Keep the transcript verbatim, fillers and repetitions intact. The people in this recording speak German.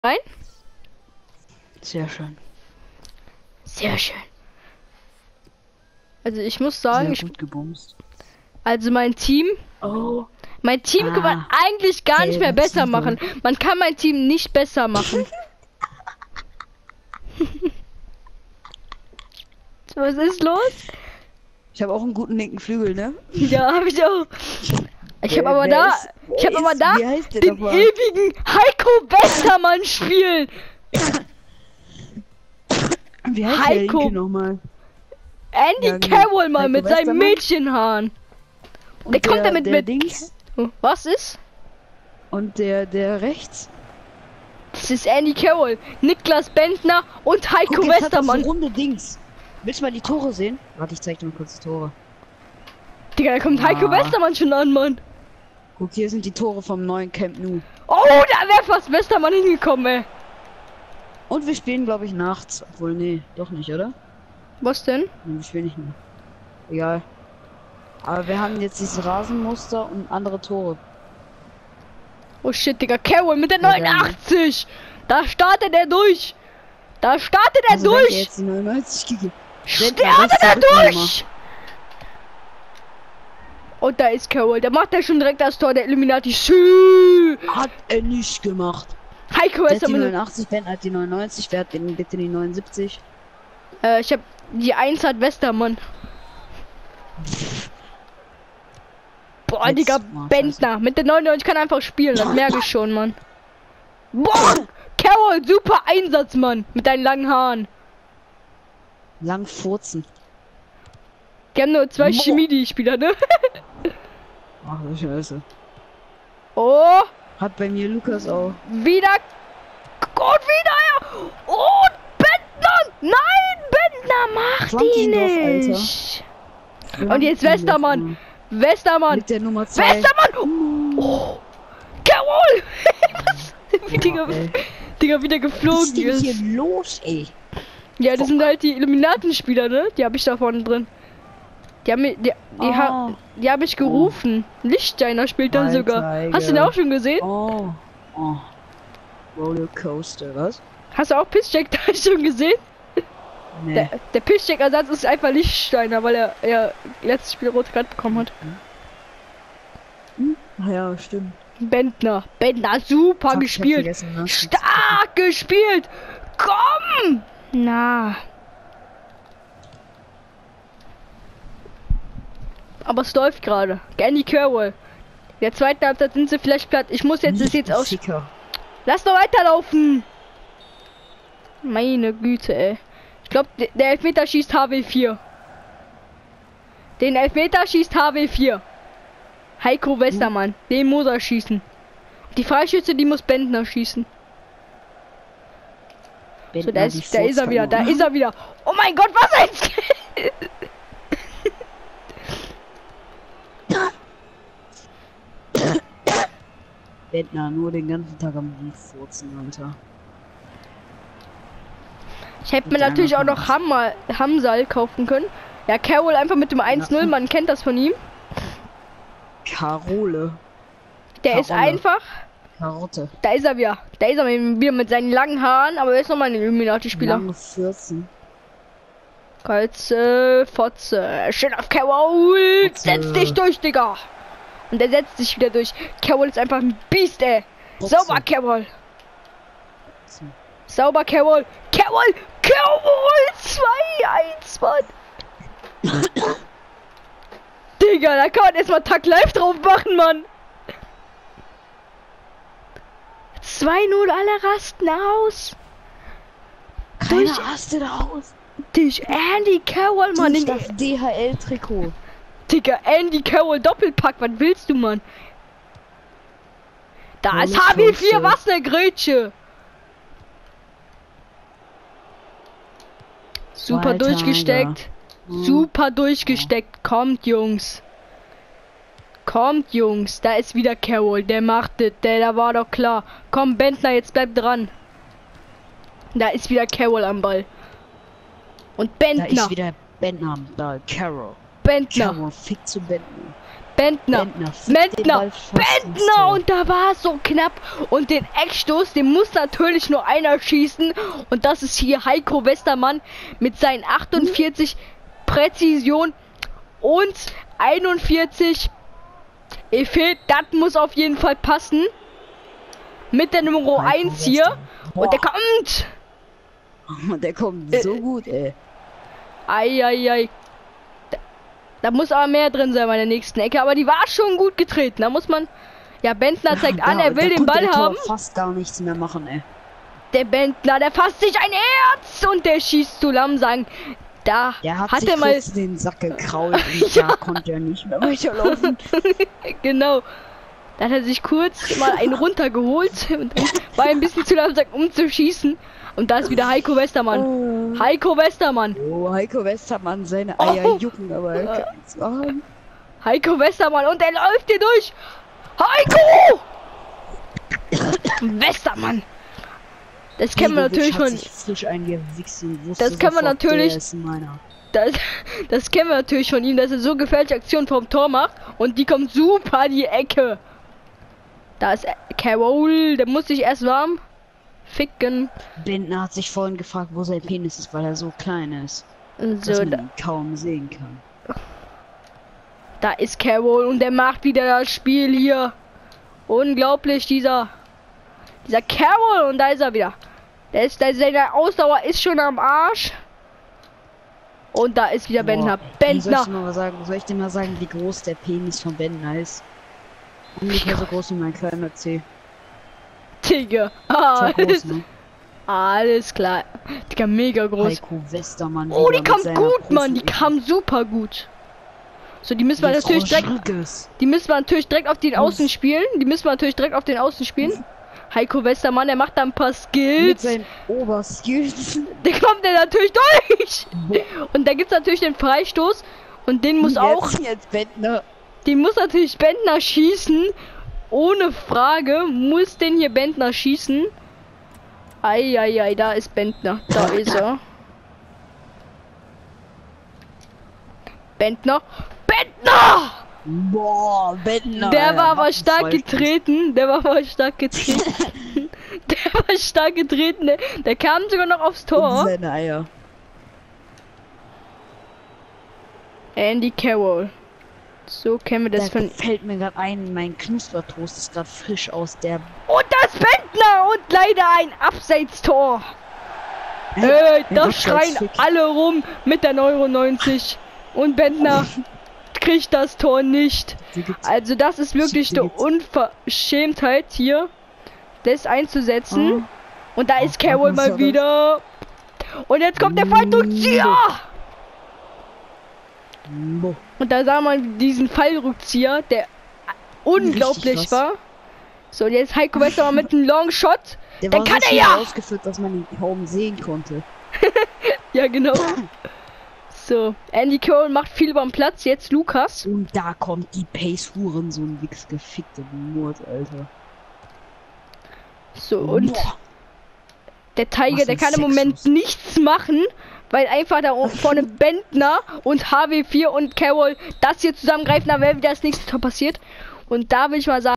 Nein? Sehr schön. Sehr schön. Also ich muss sagen, Sehr ich, gut gebumst. also mein Team, Oh. mein Team Ah, kann man eigentlich gar nicht mehr gelbe besser Ziege. machen. Man kann mein Team nicht besser machen. Was ist los? Ich habe auch einen guten linken Flügel, ne? Ja, habe ich auch. Ich habe Wer- aber wer da, ist- ich wer habe aber ist- da wie heißt der den nochmal? ewigen Heiko Westermann spielen. Wie heißt Heiko- der linke nochmal? Andy Ja, genau. Carroll mal Heiko mit seinen Westermann? Mädchenhaaren. Und Der kommt der, damit der mit. Dings Was ist? und der der rechts. Das ist Andy Carroll, Niklas Bentner und Heiko Guck, jetzt hat das so Westermann. runde Dings. Willst du mal die Tore sehen? Warte, ich zeig dir mal kurz die Tore. Digga, da kommt Heiko Ah. Westermann schon an, Mann. Guck, hier sind die Tore vom neuen Camp Nou. Oh, da wäre fast Westermann hingekommen, ey. Und wir spielen, glaube ich, nachts. Obwohl, nee, doch nicht, oder? Was denn? Nee, wir spielen nicht mehr. Egal. Aber wir haben jetzt dieses Rasenmuster und andere Tore. Oh shit, Digga, Carroll mit der Ja, geil, ne? neunundachtzig. Da startet er durch. Da startet er Also wenn der durch. jetzt die neunundneunzig gegeben. Wenn der Startet das er zurücknehmer. durch. Und da ist Carroll. Der macht ja schon direkt das Tor der Illuminati. Schü. Hat er nicht gemacht. Heiko Wer hat die Westermann. neunundachtzig, Ben hat die neunundneunzig, wer hat den bitte die neunundsiebzig? Äh, ich hab die eins hat Westermann. Boah, Jetzt- Digga, oh, Bentner. Mit der neunundneunzig kann einfach spielen, das merke ich schon, Mann. Boah, Carroll, super Einsatz, Mann. Mit deinen langen Haaren. Lang furzen. Die haben nur zwei Boah. Chemie, die Spieler, ne? Ach, du Scheiße. Oh, Hat bei mir Lukas auch. wieder. Und wieder, ja. Und Bentner. Nein, Bentner macht Flank ihn ihn doch, Alter. nicht. Und jetzt Westermann. Westermann. Mit der Nummer zwei. Westermann. Oh, Carroll. Was? Wie Digga, ey. Digga wieder Was ist geflogen denn ist. hier los, ey? Ja, das sind halt die Illuminatenspieler, ne? Die habe ich da vorne drin. Die haben, mi- die, die, Oh. ha, die habe ich gerufen. Lichtsteiner spielt dann Alter, sogar. Alter. Hast du den auch schon gesehen? Oh. Oh. Rollercoaster, was? Hast du auch Pisscheck da schon gesehen? Nee. Der, der Pisscheck-Ersatz ist einfach Lichtsteiner, weil er, er letztes Spiel rot Karte bekommen hat. Ach ja, stimmt. Bentner. Bentner, super Fuck, ich hab gespielt. vergessen, ne? Stark gespielt. Komm. Na. Aber es läuft gerade. Andy Carroll. In der zweiten Halbzeit sind sie vielleicht platt. Ich muss jetzt das jetzt aus. Ficker. Lass doch weiterlaufen. Meine Güte, ey. Ich glaube, der Elfmeter schießt H W vier. Den Elfmeter schießt H W vier. Heiko Westermann. Den muss er schießen. Die Freischütze, die muss Bentner schießen. So, da ist, da ist er wieder. Da ist er wieder. Oh mein Gott, was ein Skill! Bentner, nur den ganzen Tag am Furzen, Alter. Ich hätte mir natürlich auch noch Hammer, Hamsal kaufen können. Ja, Carroll einfach mit dem eins null, man kennt das von ihm. Karole. Der ist Karolle. einfach. Karotte. Da ist er wieder. Da ist er wieder mit seinen langen Haaren, aber er ist nochmal ein Illuminati-Spieler. Lange Fürzen. Kalze, Fotze. Schön auf Carroll. Fotze. Setz dich durch, Digga. Und er setzt sich wieder durch. Carroll ist einfach ein Biest, ey. Fotze. Sauber, Carroll. Sauber, Carroll. Carroll. Carroll. zwei eins, Mann. Digga, da kann man erstmal Tag live drauf machen, Mann. zwei null, alle rasten aus. Keiner Durch- rastet aus. Durch Andy Carroll, Mann. Durch In das D H L-Trikot. Digga, Andy Carroll Doppelpack, was willst du, Mann? Da ist Rolle H W vier, Coaster. was ne Grätsche. Super Alter, durchgesteckt. Mhm. Super durchgesteckt. Kommt, Jungs. Kommt, Jungs. Da ist wieder Carroll. Der macht es. Der, da war doch klar. Komm, Bentner, jetzt bleib dran. Da ist wieder Carroll am Ball. Und Da Bentner. ist wieder Bentner am Ball. Carol. Bentner. Carol, fick zu Bentner. Bentner. Bentner, fick den Bentner. Ball fast ins Bentner. Tor. Und da war es so knapp. Und den Eckstoß, den muss natürlich nur einer schießen. Und das ist hier Heiko Westermann mit seinen achtundvierzig Präzision und einundvierzig Effekt. Das muss auf jeden Fall passen. Mit der Nummer Heiko eins hier. Boah. Und der kommt. Und der kommt so gut, ey. Eieiei. Da, da muss aber mehr drin sein bei der nächsten Ecke. Aber die war schon gut getreten. Da muss man. Ja, Bentner zeigt an, Da- er will da den konnte Ball der Tor haben. fast gar nichts mehr machen, ey. Der Bentner, der fasst sich ein Herz und der schießt zu Lamsang. Da Der hat, hat sich er mal. kurz den Sack gekrault und da konnte er nicht mehr weiterlaufen. Genau. Da hat er sich kurz mal einen runtergeholt und dann war er ein bisschen zu langsam, um zu schießen. Und da ist wieder Heiko Westermann. Heiko Westermann. Oh, Heiko Westermann, seine Oh. Eier jucken, aber er kann nichts machen. Heiko Westermann und er läuft hier durch. Heiko! Westermann. Das kennen wir Begovic natürlich hat schon. sich frisch eingewichst und wusste Das können wir sofort, natürlich- der ist meiner. Das, das kennen wir natürlich von ihm, dass er so gefährliche Aktionen vom Tor macht und die kommt super in die Ecke. Da ist Carol, der muss sich erst warm ficken. Bentner hat sich vorhin gefragt, wo sein Penis ist, weil er so klein ist, dass So, man da, ihn kaum sehen kann. da ist Carol und der macht wieder das Spiel hier. Unglaublich, dieser dieser Carol, und da ist er wieder. Der ist, der, seine Ausdauer ist schon am Arsch. Und da ist wieder Bentner. Boah, ey, Soll ich, Bentner. dir mal sagen, soll ich dir mal sagen, wie groß der Penis von Bentner ist? Ungefähr so groß wie mein kleiner C. Digga. So Alles, groß, ne? alles klar. Digga, mega groß. Heiko Westermann. Oh, wieder die mit kam seiner gut, Mann. Die Profi- kam super gut. So, die müssen wir Jetzt natürlich direkt, Rodriguez. die müssen wir natürlich direkt auf den Muss. Außen spielen. Die müssen wir natürlich direkt auf den Außen spielen. Heiko Westermann, der macht da ein paar Mit Skills. seinen Oberskills. Der kommt der natürlich durch. Und da gibt's natürlich den Freistoß. Und den muss auch, Jetzt, jetzt Bentner. den muss natürlich Bentner schießen. Ohne Frage muss den hier Bentner schießen. Eieiei, da ist Bentner. Da ist er. Bentner. Bentner! Boah, Bentner. Der Alter, war aber macht stark einen Freistoß. getreten. Der war aber stark getreten. Der war stark getreten. Der, der kam sogar noch aufs In Tor. seine Eier. Andy Carroll. So kennen wir das Da von. fällt mir gerade ein, mein Knuspertoast ist gerade frisch aus der. Und das Bentner und leider ein Abseitstor. Ey, da Ja, schreien Fick. alle rum mit der neunundneunzig. Und Bentner kriegt das Tor nicht. Die gibt's- Also das ist wirklich Die eine gibt's- Unverschämtheit hier, das einzusetzen. Oh. Und da ist Oh, Carol was mal war wieder. Und jetzt kommt der Fallrückzieher. Boah. Und da sah man diesen Fallrückzieher, der unglaublich krass. war. So, und jetzt Heiko Westermann mit einem Longshot. Der Dann war kann so er schnell ja. ausgeführt, dass man ihn kaum sehen konnte. Ja, genau. So, Andy Carroll macht viel beim Platz. Jetzt Lukas. Und da kommt die Pace Huren, so ein Wix gefickte Mord, Alter. So, und Boah. der Tiger, Was der ein kann im Moment Sexschuss. nichts machen, weil einfach da vorne Bentner und H W vier und Carroll das hier zusammengreifen, da wäre wieder das nächste Tor passiert. Und da will ich mal sagen,